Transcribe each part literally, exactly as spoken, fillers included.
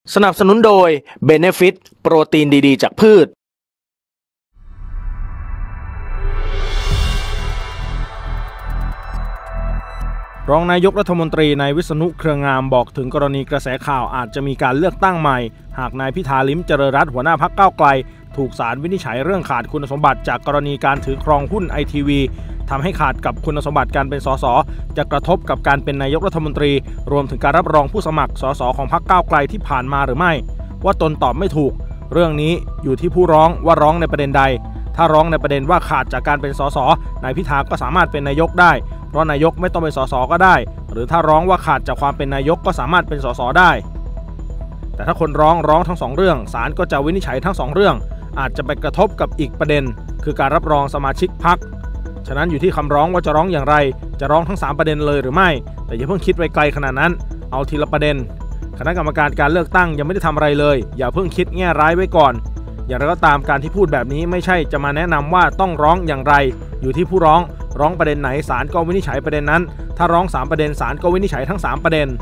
สนับสนุนโดย Benefit โปรตีนดีๆจากพืชรองนายกรัฐมนตรีนายวิษณุเครืองามบอกถึงกรณีกระแสข่าวอาจจะมีการเลือกตั้งใหม่หากนายพิธาลิ้มเจริญรัตน์หัวหน้าพรรคก้าวไกลถูกศาลวินิจฉัยเรื่องขาดคุณสมบัติจากกรณีการถือครองหุ้นไอทีวีทำให้ขาดกับคุณสมบัติการเป็นสสจะกระทบกับการเป็นนายกรัฐมนตรีรวมถึงการรับรองผู้สมัครสสของพรรคก้าวไกลที่ผ่านมาหรือไม่ว่าตนตอบไม่ถูกเรื่องนี้อยู่ที่ผู้ร้องว่าร้องในประเด็นใดถ้าร้องในประเด็นว่าขาดจากการเป็นสสนายพิธาก็สามารถเป็นนายกได้เพราะนายกไม่ต้องเป็นสสก็ได้หรือถ้าร้องว่าขาดจากความเป็นนายกก็สามารถเป็นสสได้แต่ถ้าคนร้องร้องทั้งสองเรื่องศาลก็จะวินิจฉัยทั้งสองเรื่องอาจจะไปกระทบกับอีกประเด็นคือการรับรองสมาชิกพรรคฉะนั้นอยู่ที่คำร้องว่าจะร้องอย่างไรจะร้องทั้งสามประเด็นเลยหรือไม่แต่อย่าเพิ่งคิดไปไกลขนาดนั้นเอาทีละประเด็นคณะกรรมการการเลือกตั้งยังไม่ได้ทำอะไรเลยอย่าเพิ่งคิดแง่ร้ายไว้ก่อนอย่างไรก็ตามการที่พูดแบบนี้ไม่ใช่จะมาแนะนำว่าต้องร้องอย่างไรอยู่ที่ผู้ร้องร้องประเด็นไหนศาลก็วินิจฉัยประเด็นนั้นถ้าร้องสามประเด็นศาลก็วินิจฉัยทั้งสามประเด็น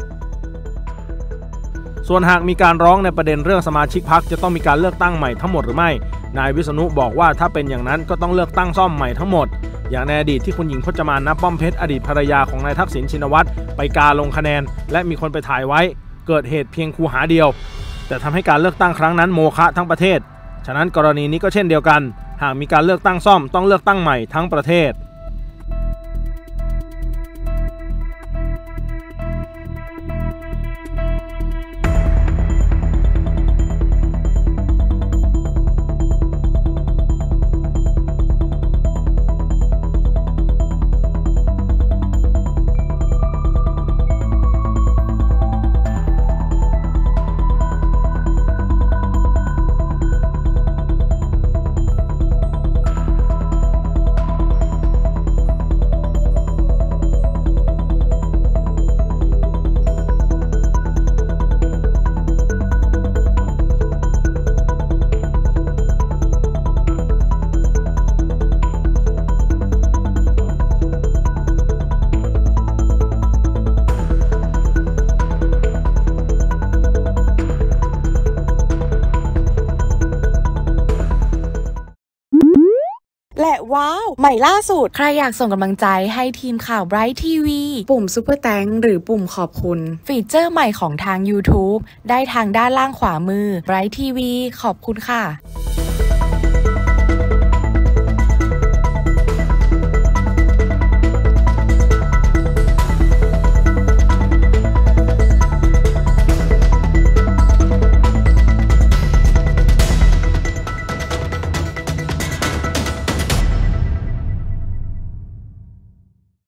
ส่วนหากมีการร้องในประเด็นเรื่องสมาชิกพรรคจะต้องมีการเลือกตั้งใหม่ทั้งหมดหรือไม่นายวิษณุบอกว่าถ้าเป็นอย่างนั้นก็ต้องเลือกตั้งซ่อมใหม่ทั้งหมดอย่างในอดีตที่คุณหญิงพจมาน ณ ป้อมเพชรอดีตภรรยาของนายทักษิณชินวัตรไปกาลงคะแนนและมีคนไปถ่ายไว้เกิดเหตุเพียงคูหาเดียวแต่ทำให้การเลือกตั้งครั้งนั้นโมฆะทั้งประเทศฉะนั้นกรณีนี้ก็เช่นเดียวกันหากมีการเลือกตั้งซ่อมต้องเลือกตั้งใหม่ทั้งประเทศและว้าวใหม่ล่าสุดใครอยากส่งกำลังใจให้ทีมข่าว Bright ที วีปุ่มซุปเปอร์แตงหรือปุ่มขอบคุณฟีเจอร์ใหม่ของทาง YouTube ได้ทางด้านล่างขวามือ Bright ที วี ขอบคุณค่ะ